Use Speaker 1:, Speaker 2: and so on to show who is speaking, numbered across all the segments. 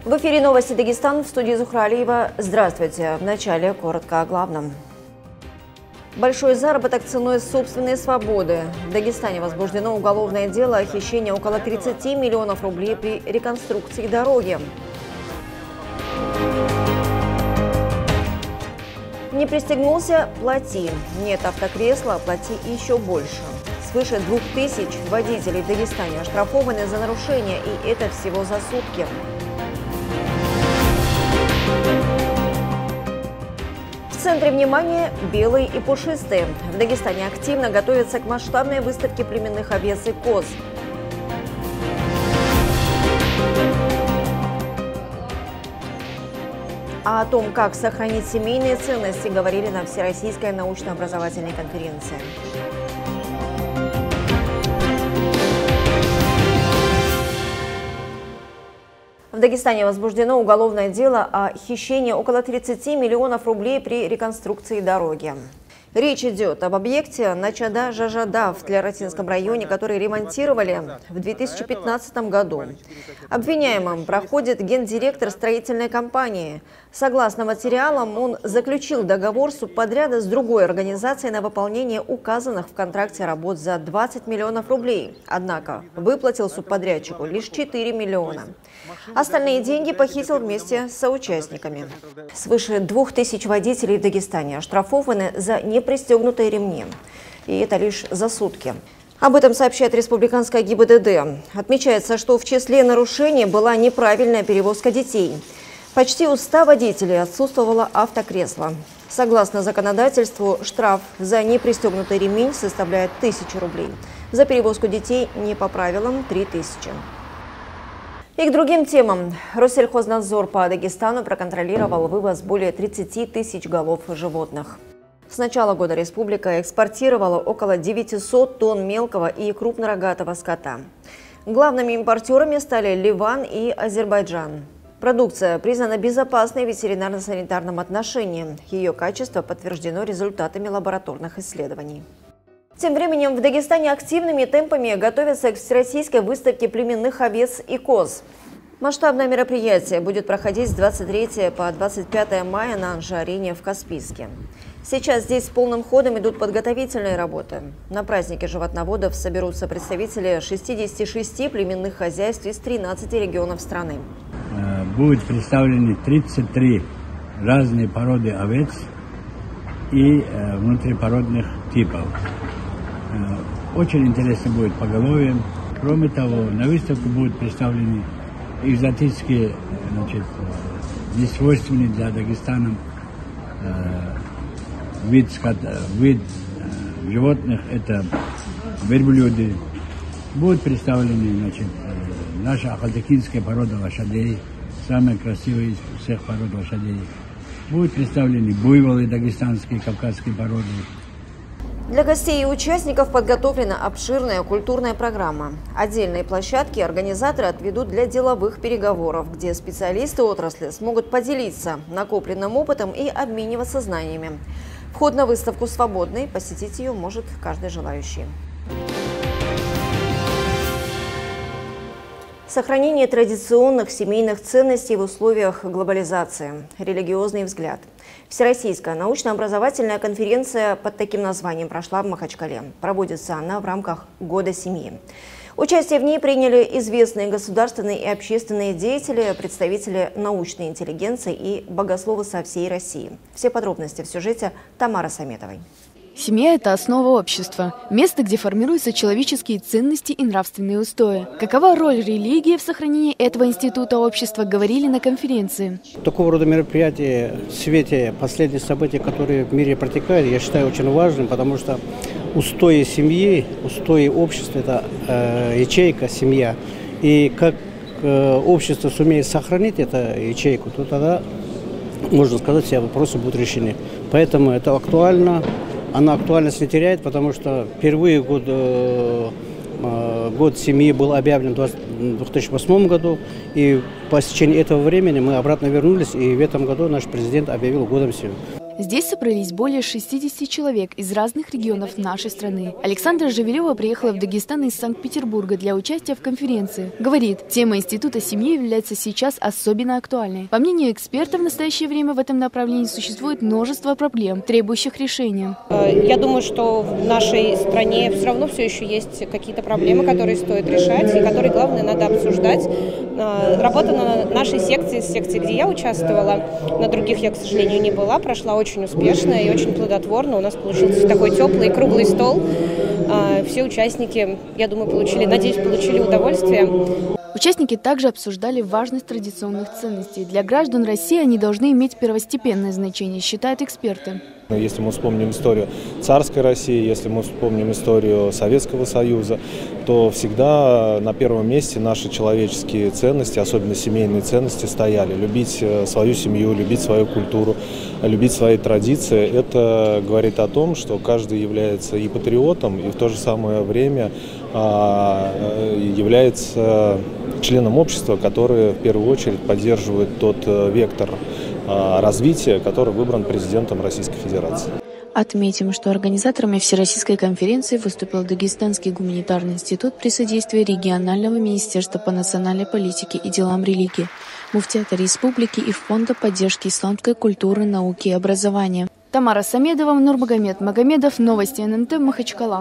Speaker 1: В эфире новости Дагестан, в студии Зухра Алиева. Здравствуйте. Вначале коротко о главном. Большой заработок ценой собственной свободы. В Дагестане возбуждено уголовное дело о хищении около 30 миллионов рублей при реконструкции дороги. Не пристегнулся – плати. Нет автокресла – плати еще больше. Свыше 2000 водителей в Дагестане оштрафованы за нарушения, и это всего за сутки. В центре внимания белые и пушистые. В Дагестане активно готовятся к масштабной выставке племенных овец и коз. А о том, как сохранить семейные ценности, говорили на Всероссийской научно-образовательной конференции. В Дагестане возбуждено уголовное дело о хищении около 30 миллионов рублей при реконструкции дороги. Речь идет об объекте Начада-Жажада в Тляротинском районе, который ремонтировали в 2015 году. Обвиняемым проходит гендиректор строительной компании. Согласно материалам, он заключил договор субподряда с другой организацией на выполнение указанных в контракте работ за 20 миллионов рублей. Однако выплатил субподрядчику лишь 4 миллиона. Остальные деньги похитил вместе с соучастниками. Свыше 2000 водителей в Дагестане оштрафованы за непристегнутые ремни. И это лишь за сутки. Об этом сообщает республиканская ГИБДД. Отмечается, что в числе нарушений была неправильная перевозка детей. Почти у 100 водителей отсутствовало автокресло. Согласно законодательству, штраф за непристегнутый ремень составляет 1000 рублей. За перевозку детей не по правилам – 3000. И к другим темам. Россельхознадзор по Дагестану проконтролировал вывоз более 30 тысяч голов животных. С начала года республика экспортировала около 900 тонн мелкого и крупнорогатого скота. Главными импортерами стали Ливан и Азербайджан. Продукция признана безопасной в ветеринарно-санитарном отношении. Ее качество подтверждено результатами лабораторных исследований. Тем временем в Дагестане активными темпами готовятся к всероссийской выставке племенных овец и коз. Масштабное мероприятие будет проходить с 23 по 25 мая на Анжи-арене в Каспийске. Сейчас здесь полным ходом идут подготовительные работы. На празднике животноводов соберутся представители 66 племенных хозяйств из 13 регионов страны.
Speaker 2: Будут представлены 33 разные породы овец и внутрипородных типов. Очень интересно будет поголовье. Кроме того, на выставку будут представлены экзотические, несвойственные для Дагестана вид животных, это верблюды. Будут представлены наша ахалтекинская порода лошадей, самая красивая из всех пород лошадей. Будут представлены буйволы дагестанские, кавказские породы.
Speaker 1: Для гостей и участников подготовлена обширная культурная программа. Отдельные площадки организаторы отведут для деловых переговоров, где специалисты отрасли смогут поделиться накопленным опытом и обмениваться знаниями. Вход на выставку свободный, посетить ее может каждый желающий. Сохранение традиционных семейных ценностей в условиях глобализации. Религиозный взгляд. Всероссийская научно-образовательная конференция под таким названием прошла в Махачкале. Проводится она в рамках Года семьи. Участие в ней приняли известные государственные и общественные деятели, представители научной интеллигенции и богословы со всей России. Все подробности в сюжете Тамары Саметовой.
Speaker 3: Семья – это основа общества, место, где формируются человеческие ценности и нравственные устои. Какова роль религии в сохранении этого института общества, говорили на конференции.
Speaker 4: Такого рода мероприятия в свете последних событий, которые в мире протекают, я считаю очень важным, потому что устои семьи, устои общества – это ячейка, семья. И как общество сумеет сохранить эту ячейку, то тогда, можно сказать, все вопросы будут решены. Поэтому это актуально. Она актуальность не теряет, потому что впервые год семьи был объявлен в 2008 году. И по истечении этого времени мы обратно вернулись, и в этом году наш президент объявил годом семьи.
Speaker 3: Здесь собрались более 60 человек из разных регионов нашей страны. Александра Живелева приехала в Дагестан из Санкт-Петербурга для участия в конференции. Говорит, тема Института семьи является сейчас особенно актуальной. По мнению экспертов, в настоящее время в этом направлении существует множество проблем, требующих решения.
Speaker 5: Я думаю, что в нашей стране все равно все еще есть какие-то проблемы, которые стоит решать и которые, главное, надо обсуждать. Работа на нашей секции, где я участвовала, на других я, к сожалению, не была, прошла очень успешно и очень плодотворно. У нас получился такой теплый круглый стол. Все участники, я думаю, надеюсь, получили удовольствие.
Speaker 3: Участники также обсуждали важность традиционных ценностей. Для граждан России они должны иметь первостепенное значение, считают эксперты.
Speaker 6: Если мы вспомним историю царской России, если мы вспомним историю Советского Союза, то всегда на первом месте наши человеческие ценности, особенно семейные ценности, стояли. Любить свою семью, любить свою культуру, любить свои традиции. Это говорит о том, что каждый является и патриотом, и в то же самое время является членом общества, которое в первую очередь поддерживает тот вектор развития, который выбран президентом Российской Федерации.
Speaker 3: Отметим, что организаторами Всероссийской конференции выступил Дагестанский гуманитарный институт при содействии регионального министерства по национальной политике и делам религии, Муфтиата республики и Фонда поддержки исламской культуры, науки и образования. Тамара Самедова, Нурмагомед Магомедов, новости ННТ, Махачкала.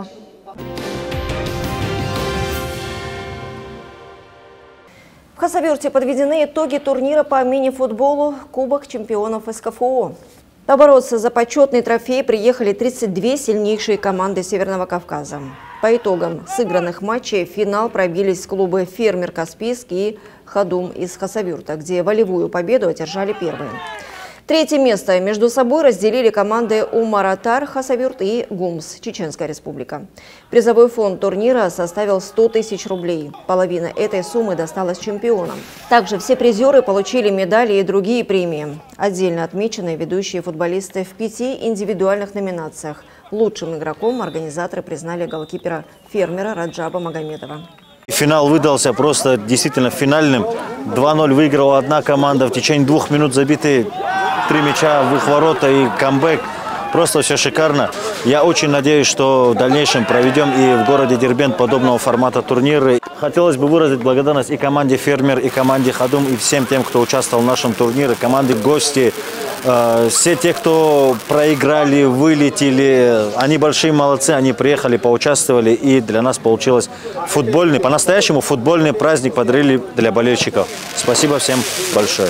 Speaker 1: В Хасавюрте подведены итоги турнира по мини-футболу Кубок чемпионов СКФО. Побороться за почетный трофей приехали 32 сильнейшие команды Северного Кавказа. По итогам сыгранных матчей в финал пробились клубы «Фермер Каспийский» и «Хадум» из Хасавюрта, где волевую победу одержали первые. Третье место между собой разделили команды Умар-Атар, Хасавюрт и Гумс, Чеченская республика. Призовой фонд турнира составил 100 тысяч рублей. Половина этой суммы досталась чемпионам. Также все призеры получили медали и другие премии. Отдельно отмечены ведущие футболисты в 5 индивидуальных номинациях. Лучшим игроком организаторы признали голкипера «Фермера» Раджаба Магомедова.
Speaker 7: Финал выдался просто действительно финальным. 2-0 выиграла одна команда. В течение 2 минут забиты 3 мяча в их ворота и камбэк. Просто все шикарно. Я очень надеюсь, что в дальнейшем проведем и в городе Дербент подобного формата турниры. Хотелось бы выразить благодарность и команде «Фермер», и команде «Хадум», и всем тем, кто участвовал в нашем турнире, команде «Гости». Все те, кто проиграли, вылетели, они большие молодцы, они приехали, поучаствовали, и для нас получилось футбольный, по-настоящему футбольный праздник подарили для болельщиков. Спасибо всем большое.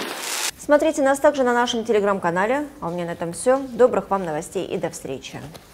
Speaker 1: Смотрите нас также на нашем телеграм-канале. А у меня на этом все. Добрых вам новостей и до встречи.